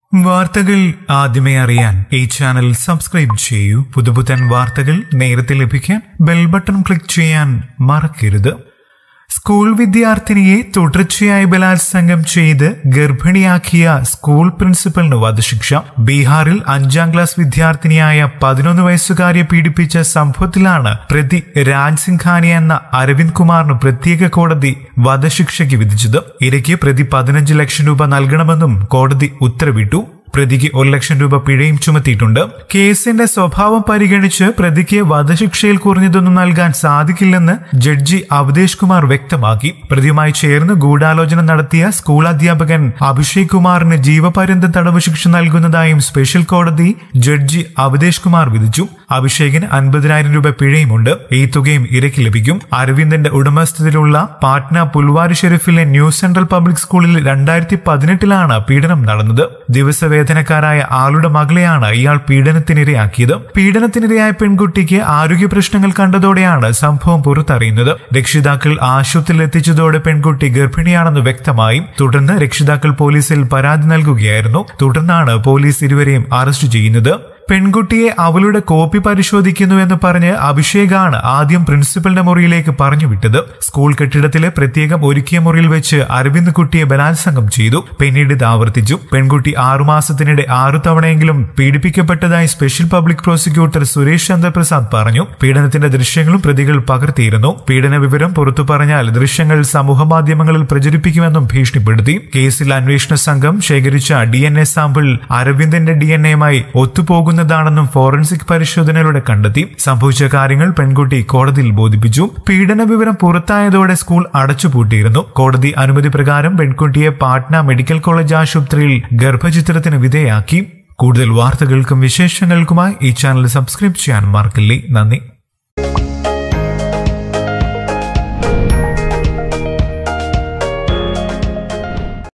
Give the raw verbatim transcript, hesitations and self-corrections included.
വാർത്തകൾ ആദ്യമേ അറിയാൻ ഈ ചാനൽ സബ്സ്ക്രൈബ് ചെയ്യൂ. പുതുപുത്തൻ വാർത്തകൾ നേരത്തെ ലഭിക്കാൻ ബെൽ ബട്ടൺ ക്ലിക്ക് ചെയ്യാൻ മറക്കരുത്. സ്കൂൾ വിദ്യാർത്ഥിനിയെ തുടർച്ചയായി ബലാത്സംഗം ചെയ്ത് ഗർഭിണിയാക്കിയ സ്കൂൾ പ്രിൻസിപ്പലിന് വധശിക്ഷ. ബീഹാറിൽ അഞ്ചാം ക്ലാസ് വിദ്യാർത്ഥിനിയായ പതിനൊന്ന് വയസ്സുകാരിയെ പീഡിപ്പിച്ച സംഭവത്തിലാണ് പ്രതി രാജ് സിംഘാനി എന്ന അരവിന്ദ് കുമാറിന് പ്രത്യേക കോടതി വധശിക്ഷയ്ക്ക് വിധിച്ചത്. ഇരയ്ക്ക് പ്രതി പതിനഞ്ച് ലക്ഷം രൂപ നൽകണമെന്നും കോടതി ഉത്തരവിട്ടു. പ്രതിക്ക് ഒരു ലക്ഷം രൂപ പിഴയും ചുമത്തിയിട്ടുണ്ട്. കേസിന്റെ സ്വഭാവം പരിഗണിച്ച് പ്രതിക്ക് വധശിക്ഷയിൽ കുറഞ്ഞതൊന്നും നൽകാൻ സാധിക്കില്ലെന്ന് ജഡ്ജി അവധേഷ് കുമാർ വ്യക്തമാക്കി. പ്രതിയുമായി ചേർന്ന് ഗൂഢാലോചന നടത്തിയ സ്കൂൾ അധ്യാപകൻ അഭിഷേക് കുമാറിന് ജീവപര്യന്തം തടവ് ശിക്ഷ നൽകുന്നതായും സ്പെഷ്യൽ കോടതി ജഡ്ജി അവധേഷ് കുമാർ വിധിച്ചു. അഭിഷേകിന് അൻപതിനായിരം രൂപ പിഴയുമുണ്ട്. ഈ തുകയും ഇരയ്ക്ക് ലഭിക്കും. അരവിന്ദന്റെ ഉടമസ്ഥതയിലുള്ള പാട്ന പുൽവാരി ഷെരീഫിലെ ന്യൂ സെൻട്രൽ പബ്ലിക് സ്കൂളിൽ രണ്ടായിരത്തി പതിനെട്ടിലാണ് പീഡനം നടന്നത്. ദിവസവേതനക്കാരായ ആളുടെ മകളെയാണ് ഇയാൾ പീഡനത്തിനിരയാക്കിയത്. പീഡനത്തിനിരയായ പെൺകുട്ടിക്ക് ആരോഗ്യ പ്രശ്നങ്ങൾ കണ്ടതോടെയാണ് സംഭവം പുറത്തറിയുന്നത്. രക്ഷിതാക്കൾ ആശുപത്രിയിൽ എത്തിച്ചതോടെ പെൺകുട്ടി ഗർഭിണിയാണെന്ന് വ്യക്തമായി. തുടർന്ന് രക്ഷിതാക്കൾ പോലീസിൽ പരാതി നൽകുകയായിരുന്നു. തുടർന്നാണ് പോലീസ് ഇരുവരെയും അറസ്റ്റ് ചെയ്യുന്നത്. പെൺകുട്ടിയെ അവളുടെ കോപ്പി പരിശോധിക്കുന്നുവെന്ന് പറഞ്ഞ് അഭിഷേകാണ് ആദ്യം പ്രിൻസിപ്പലിന്റെ മുറിയിലേക്ക് പറഞ്ഞു വിട്ടത്. സ്കൂൾ കെട്ടിടത്തിലെ പ്രത്യേകം ഒരുക്കിയ മുറിയിൽ വെച്ച് അരവിന്ദ് കുട്ടിയെ ബലാത്സംഗം ചെയ്തു. പിന്നീട് ഇത് ആവർത്തിച്ചു. പെൺകുട്ടി ആറുമാസത്തിനിടെ ആറു തവണയെങ്കിലും പീഡിപ്പിക്കപ്പെട്ടതായി special public prosecutor Suresh Chandraprasad പറഞ്ഞു. പീഡനത്തിന്റെ ദൃശ്യങ്ങളും പ്രതികൾ പകർത്തിയിരുന്നു. പീഡന വിവരം പുറത്തു പറഞ്ഞാൽ ദൃശ്യങ്ങൾ സമൂഹമാധ്യമങ്ങളിൽ പ്രചരിപ്പിക്കുമെന്നും ഭീഷണിപ്പെടുത്തി. കേസിൽ അന്വേഷണ സംഘം ശേഖരിച്ച ഡി എൻ എ സാമ്പിൾ അരവിന്ദന്റെ ഡി എൻ എയുമായി ഒത്തുപോകുന്ന ാണെന്നും ഫോറൻസിക് പരിശോധനയിലൂടെ കണ്ടെത്തി. സംഭവിച്ച കാര്യങ്ങൾ പെൺകുട്ടി കോടതിയിൽ ബോധിപ്പിച്ചു. പീഡന വിവരം പുറത്തായതോടെ സ്കൂൾ അടച്ചുപൂട്ടിയിരുന്നു. കോടതി അനുമതി പ്രകാരം പെൺകുട്ടിയെ പാട്ന മെഡിക്കൽ കോളേജ് ആശുപത്രിയിൽ ഗർഭചിത്രത്തിന് വിധേയാക്കി. കൂടുതൽ വാർത്തകൾക്കും വിശേഷങ്ങൾക്കുമായി ഈ ചാനൽ സബ്സ്ക്രൈബ് ചെയ്യാൻ മറക്കില്ലേ. നന്ദി.